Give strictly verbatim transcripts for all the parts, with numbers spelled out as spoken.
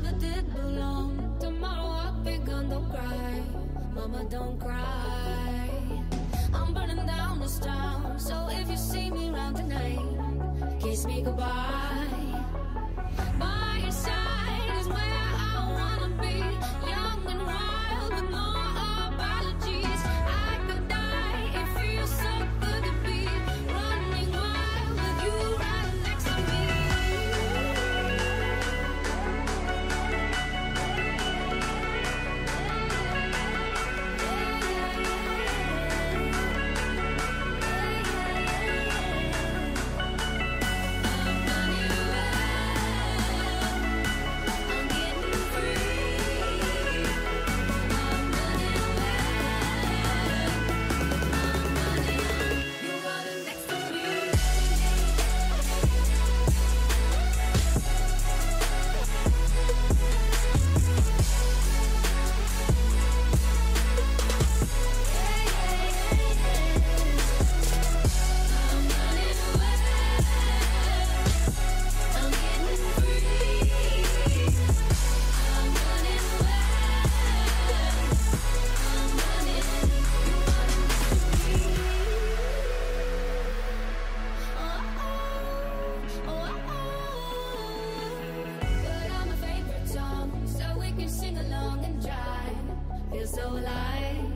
never did belong. Tomorrow I'll be gone, don't cry. Mama, don't cry. I'm burning down this town, so if you see me around tonight, kiss me goodbye. By your side is where I wanna be, young and wild with no apologies. I could die, it feels so good to be running wild with you right next to me. So alive,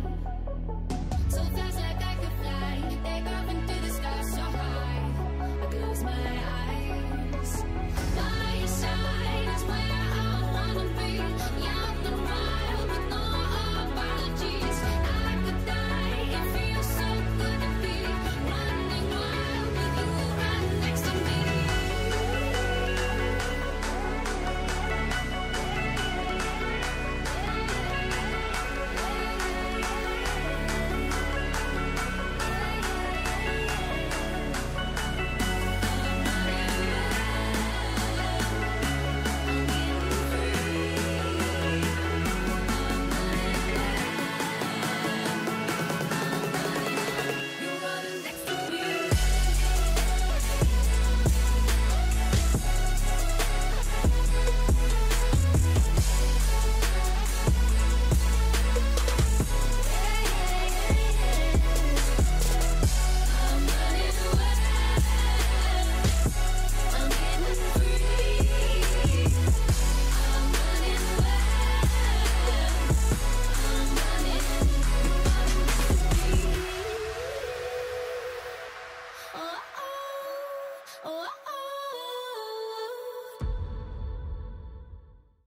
so fast like I could fly, take off into the sky so high. I close my eyes. By your side is where I wanna be, young and wild with no apologies. I could die, it feels so good to be running wild with you right next to me. Oh, oh, oh, oh.